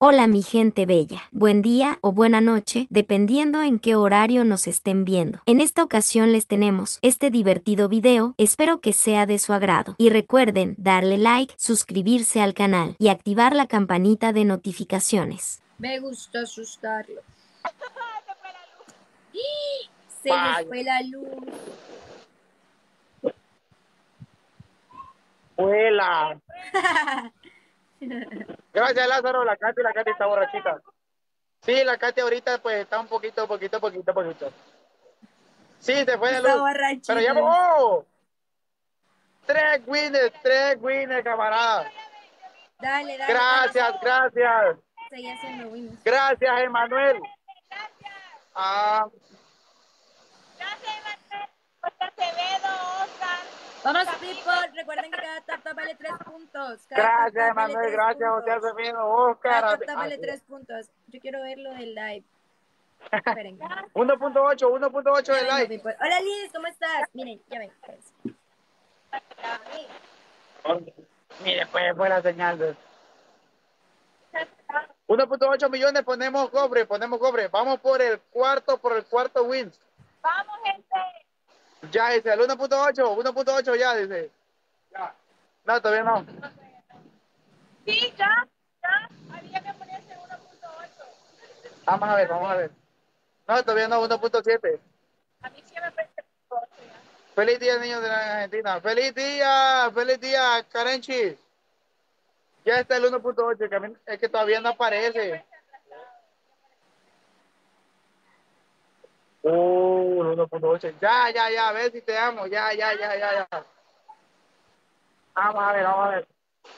Hola mi gente bella, buen día o buena noche, dependiendo en qué horario nos estén viendo. En esta ocasión les tenemos este divertido video, espero que sea de su agrado. Y recuerden darle like, suscribirse al canal y activar la campanita de notificaciones. Me gusta asustarlo. Se les Vaya, fue la luz. vuela. Gracias, Lázaro. La Katy está borrachita. Sí, la Katy ahorita pues está un poquito. Sí, se fue la Está luz. Pero ya, borrachita. ¡oh! Tres winners, camarada. Dale, dale, dale. Gracias. Seguí haciendo wins. Gracias, Emanuel. Ah, Vamos, people. Recuerden que cada tap tap vale 3 puntos. Cada tap gracias, tap vale Emanuel. 3 Gracias, José puntos. Alfredo, Cada Oscar. tap tap vale 3 puntos. Yo quiero ver lo del live. Esperen. 1.8 de Ya vengo, like. people. Hola, Liz, ¿cómo estás? Miren, ya ven. Mire, pues fue la señal de 1.8 millones, ponemos cobre. Vamos por el cuarto win. Vamos, gente. Ya dice, el 1.8 ya dice. Ya. No, todavía no. Sí, ya. Había que ponerse 1.8. Vamos a ver. No, todavía no, 1.7. A mí sí me parece 1.8 ya. Feliz día, niños de la Argentina. Feliz día, Karenchi. Ya está el 1.8, que a mí es que todavía no aparece. El 1.8. Ya, a ver si te amo. Ya. Vamos a ver.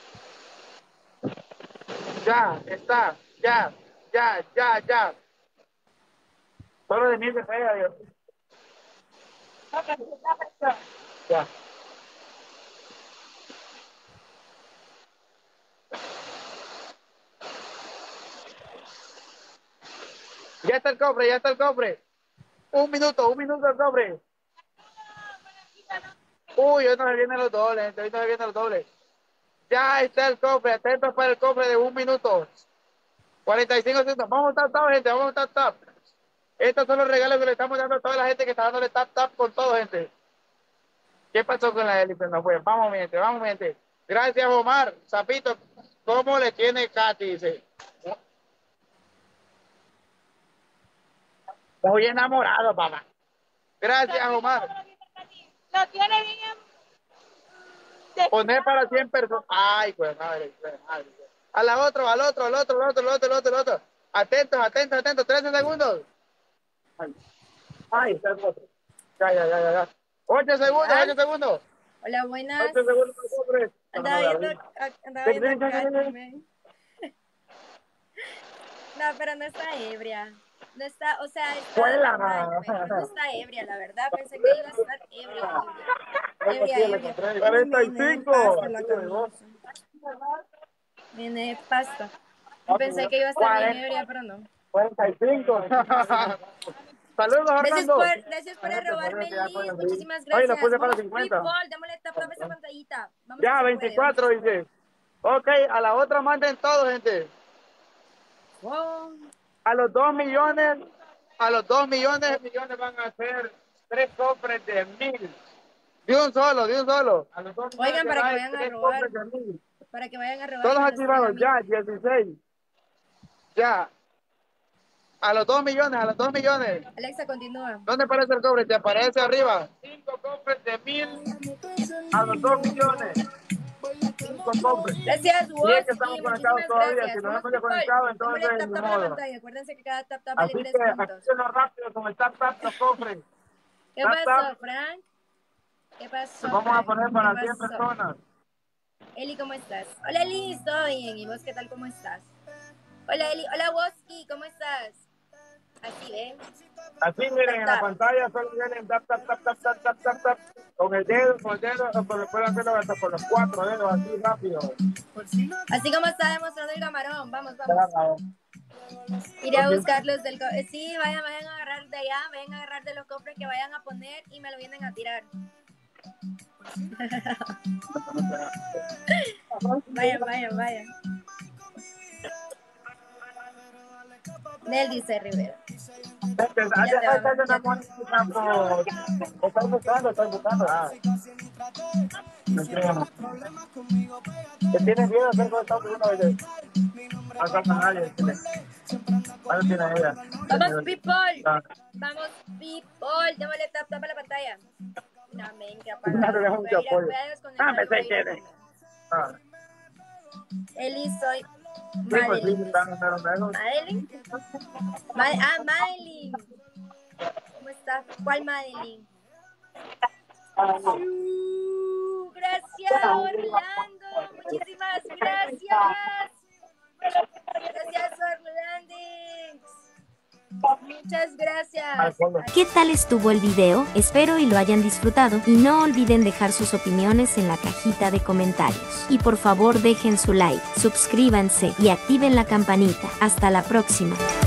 Ya, está. Ya. Solo de mí se pega, Dios. Ya. Ya está el cofre. Un minuto el cofre. Uy, hoy no se vienen los dobles, gente. Hoy no se vienen los dobles. Ya está el cofre. Atentos para el cofre de un minuto. 45 segundos. Vamos a tap, gente. Vamos a tap. Estos son los regalos que le estamos dando a toda la gente que está dándole tap con todo, gente. ¿Qué pasó con la élite? No fue. Vamos, mi gente. Gracias, Omar. Zapito, ¿cómo le tiene Katy? Dice. Muy enamorado, papá. Gracias, Omar. Lo tiene bien. Poner para 100 personas. Ay, pues madre. A la otro, al otro. Atentos. 13 segundos. Ay, está el otro. Ya. 8 segundos. Hola, buenas. 8 segundos. Hombre. Andaba viendo a Katy, man. No, pero no está ebria. No está, o sea, está normal, Vuela. pues, pero no está ebria, la verdad. Pensé que iba a estar ebria. Uy, me de 45. pasto la camisa. Me de pasto. Pensé que iba a estar bien 40, ebria, pero no. 45. Saludos, Orlando. Gracias por arrobarme el list. Muchísimas Oye, lo gracias. puse para Vamos, 50. people, démosle tap tap a esa pantallita. Vamos que Ya, se puede, vamos que 24 se puede. dice. Ok, a la otra manden todo, gente. Wow. A los 2 millones van a ser 3 cofres de 1000. De un solo. A los 2 millones Oigan, de para que likes, vayan a 3 robar. cofres de 1000. Para que vayan a robar y Todos me los tiren a activados, mí. ya, 16. Ya, a los 2 millones. Alexa, continúa. ¿Dónde aparece el cobre? Te aparece arriba. 5 cofres de 1000 a los 2 millones. 5 cofres. Gracias, Y es que estamos Woski. conectados Muchísimas todavía. Si gracias. nos Vamos, hemos people. desconectado, Démosle entonces tap ni tap a la modo. pantalla. Acuérdense que cada tap tap vale Así 3 que puntos. acciónlo rápido con el tap los cofres. ¿Qué Tap. pasó, Frank? ¿Qué pasó, Vamos a Frank? poner ¿Qué para 100 pasó? personas. Eli, ¿cómo estás? Hola, Liz, ¿todo bien? ¿Y vos qué tal? ¿Cómo estás? Hola, Eli. Hola, Woski, ¿cómo estás? Así, ¿ven? Así Tap, miren en la tap. pantalla, solo vienen tap. Con el dedo, pueden hacerlo hasta con los 4 dedos, así rápido. Así como está demostrando el camarón. Vamos. Iré a Ok. buscarlos del... Sí, vayan a agarrar de allá, vayan a agarrar de los cofres que vayan a poner y me lo vienen a tirar. Vayan. Nel dice Rivera. Estoy buscando. Ah. No creo. ¿Te tienes miedo de hacer con Estados Unidos? No pasa nadie. ¿Cuándo tiene ella? Vamos, people. Ah. Vamos, people. Démosle tap a la pantalla. No, men, que No, no, apagado. no, mucho apoyo. Voy a desconectar. Me sé quién es. Ah. Eli, soy Sí, pues sí, Madeline. están en menos. ¿Madeline? Madeline. ¿Cómo estás? ¿Cuál Madeline? Gracias, Orlando. Muchísimas gracias. Gracias, Orlando. Muchas gracias. ¿Qué tal estuvo el video? Espero y lo hayan disfrutado y no olviden dejar sus opiniones en la cajita de comentarios. Y por favor dejen su like, suscríbanse y activen la campanita. Hasta la próxima.